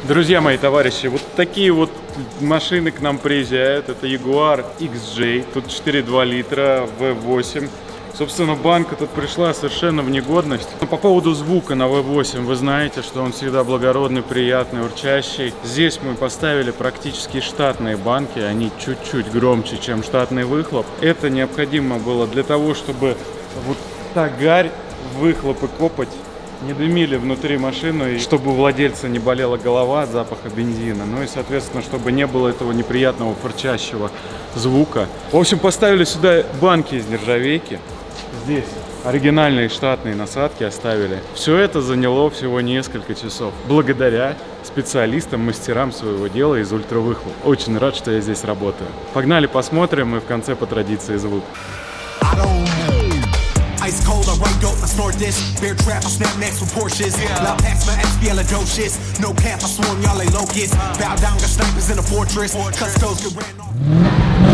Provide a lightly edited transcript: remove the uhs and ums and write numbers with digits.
Друзья мои, товарищи, вот такие вот машины к нам приезжают. Это Jaguar XJ, тут 4,2 литра, V8. Собственно, банка тут пришла совершенно в негодность. Но по поводу звука на V8, вы знаете, что он всегда благородный, приятный, урчащий. Здесь мы поставили практически штатные банки, они чуть-чуть громче, чем штатный выхлоп. Это необходимо было для того, чтобы вот та гарь, выхлоп и копоть не дымили внутри машины, и чтобы у владельца не болела голова от запаха бензина, ну и, соответственно, чтобы не было этого неприятного фырчащего звука. В общем, поставили сюда банки из нержавейки. Здесь оригинальные штатные насадки оставили. Все это заняло всего несколько часов. Благодаря специалистам, мастерам своего дела из ультравыхлоп. Очень рад, что я здесь работаю. Погнали посмотрим, и в конце по традиции звук. Ice cold, I run dope, I snort this. Bear trap, I snap next with Porsches. Loud packs, my SPL atrocious. No cap, I swarm y'all like locusts. Bow down, got snipers in a fortress. Custos get ran off.